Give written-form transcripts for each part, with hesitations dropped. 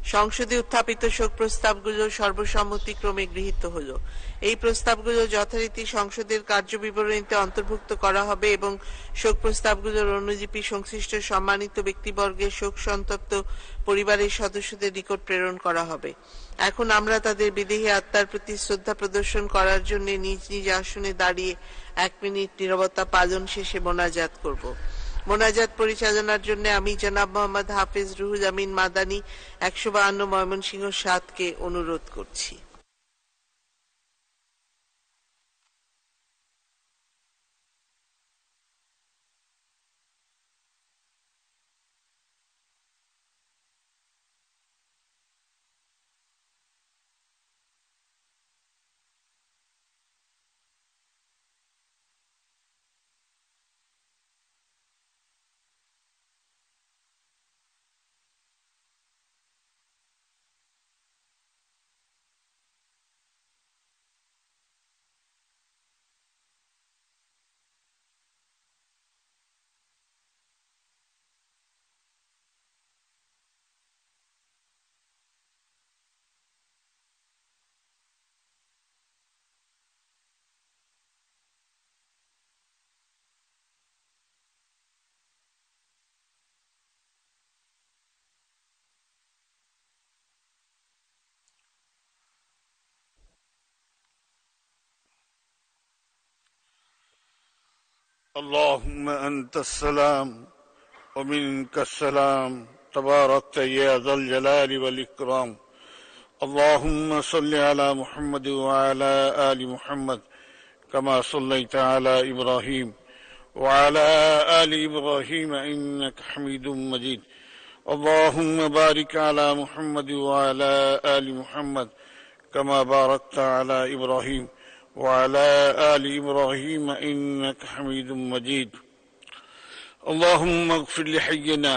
সংসদে উত্থাপিত শোক প্রস্তাবগুলো সর্বসম্মতিক্রমে গৃহীত হলো। এই প্রস্তাবগুলো যথারীতি সংসদের কার্যবিবরণীতে অন্তর্ভুক্ত করা হবে এবং শোক প্রস্তাবগুলোর অনুলিপি সংশ্লিষ্ট সম্মানিত ব্যক্তিবর্গের শোক সন্তপ্ত পরিবারের সদস্যদের নিকট প্রেরণ করা হবে। এখন আমরা তাদের বিদেহী আত্মার প্রতি শ্রদ্ধা প্রদর্শন করার জন্য নিজ নিজ আসনে দাঁড়িয়ে 1 মিনিট নীরবতা পালন শেষে মোনাজাত করব। মোনাজাত পরিচালনার জন্য আমি জনাব মোহাম্মদ হাফেজ রুহুল আমিন মাদানী 152 ময়মনসিংহ 7কে অনুরোধ করছি। اللهم أنت السلام ومنك السلام تباركت يا ذا الجلال والإكرام. اللهم صل على محمد وعلى آل محمد كما صليت على إبراهيم وعلى آل إبراهيم إنك حميد مجيد. اللهم بارك على محمد وعلى آل محمد كما باركت على إبراهيم وعلى آل إبراهيم إنك حميد مجيد. اللهم اغفر لحينا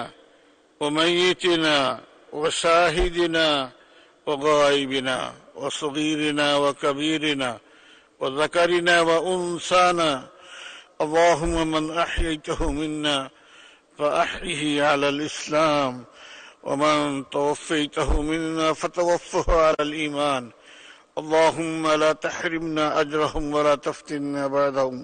وميتنا وشاهدنا وغائبنا وصغيرنا وكبيرنا وذكرنا وأنثانا. اللهم من أحييته منا فأحيه على الإسلام ومن توفيته منا فتوفه على الإيمان. اللهم لا تحرمنا أجرهم ولا تفتنا بعدهم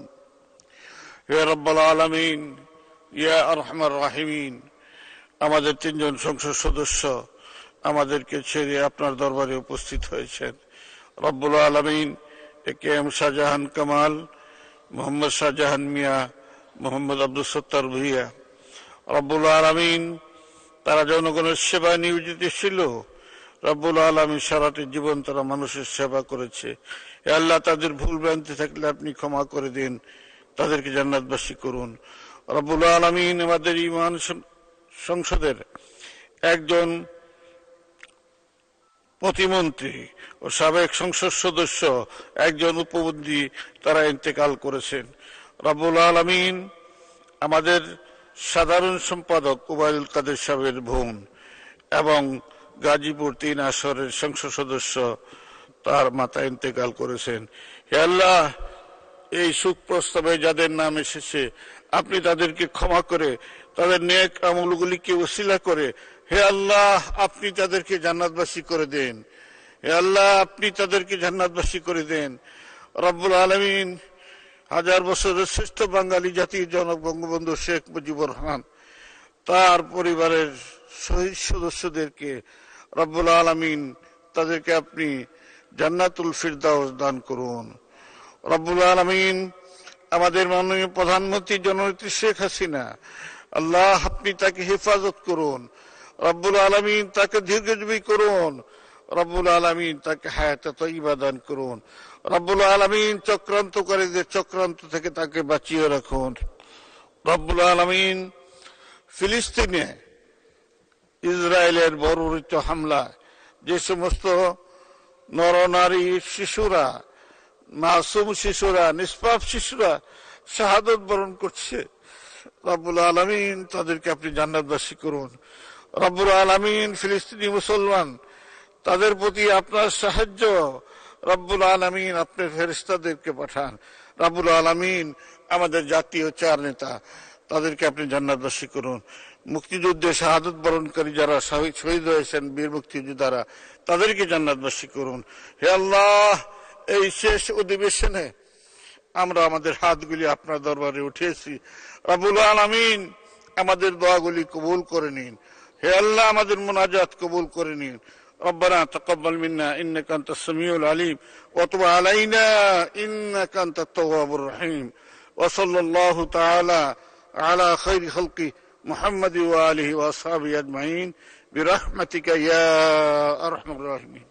يا رب العالمين يا أرحم الراحمين. আমাদের 3 জন সংসদ সদস্য আমাদেরকে ছেড়ে আপনার দরবারে উপস্থিত হয়েছেন। রব্বুল আলামিন একেএম শাহজাহান কামাল, মোহাম্মদ শাহজাহান মিয়া, মোহাম্মদ আব্দুল সত্তার ভুইয়া। রব্বুল আলামিন তারা জনগণের সেবায় নিয়োজিত ছিল। রব্বুল আলামিন সারাটি জীবন তারা মানুষের সেবা করেছে। হে আল্লাহ, তাদের ভুল ভ্রান্তি থাকলে আপনি ক্ষমা করে দিন, তাদেরকে জান্নাতবাসী করুন। রব্বুল আলামিন আমাদের ইমান সংসদের একজন প্রতিমন্ত্রী ও সাবেক সংসদ সদস্য, একজন উপমন্ত্রী তারা ইন্তেকাল করেছেন। রব্বুল আলামিন আমাদের সাধারণ সম্পাদক ওবায়দুল কাদের সাহেবের বোন এবং গাজীপুর 3 আসরের সংসদ সদস্য তার মাতা ইন্তেকাল করেছেন। হে আল্লাহ, এই শোক প্রস্তাবে যাদের নাম এসেছে আপনি তাদেরকে ক্ষমা করে তাদের নেক আমলগুলিকে ওসিলা করে হে আল্লাহ আপনি তাদেরকে জান্নাতবাসী করে দেন। হে আল্লাহ, আপনি তাদেরকে জান্নাতবাসী করে দেন। রব্বুল আলামিন 1000 বছরের শ্রেষ্ঠ বাঙালি জাতির জনক বঙ্গবন্ধু শেখ মুজিবুর রহমান তার পরিবারের শহীদ সদস্যদেরকে রব্বুল আলামিন তাদেরকে আপনি জান্নাতুল ফিরদাউস দান করুন। রব্বুল আলামিন আমাদের মাননীয় প্রধানমন্ত্রী জননেত্রী শেখ হাসিনা, আল্লাহ আপনি তাকে হেফাজত করুন। রব্বুল আলামিন তাকে দীর্ঘজীবী করুন। রব্বুল আলামিন তাকে হায়াতে তয়্যিবা দান করুন। রব্বুল আলামিন চক্রান্তকারীদের চক্রান্ত থেকে তাকে বাঁচিয়ে রাখুন। রব্বুল আলামিন ফিলিস্তিনে ইসরায়েলের বর্বরিত হামলা যে সমস্ত নরনারী শিশুরা, মাসুম শিশুরা, নিষ্পাপ শিশুরা শাহাদত বরণ করছে, রব্বুল আলামিন তাদেরকে আপনি জান্নাতবাসী করুন। রব্বুল আলামিন ফিলিস্তিনি মুসলমান তাদের প্রতি আপনার সাহায্য, রব্বুল আলামিন আপনার ফেরেশতাদেরকে পাঠান। রব্বুল আলামিন আমাদের জাতীয় 4 নেতা তাদেরকে আপনি জান্নাতবাসী করুন। মুক্তিযুদ্ধে শাহাদত বরণকারী যারা শহীদ হয়েছেন, বীর মুক্তিযোদ্ধারা, তাদেরকে জান্নাতবাসী করুন। হে আল্লাহ, এই শেষ অধিবেশনে আমরা আমাদের হাতগুলি আপনার দরবারে উঠিয়েছি। রব্বুল আলামিন আমাদের দোয়াগুলি কবুল করে নিন। হে আল্লাহ, আমাদের মুনাজাত কবুল করে নিন। ربنا تقبل منا إنك أنت السميع العليم وتب علينا إنك أنت التواب الرحيم وصلى الله تعالى على خير خلقه محمد وآله وأصحابه أجمعين برحمتك يا أرحم الراحمين.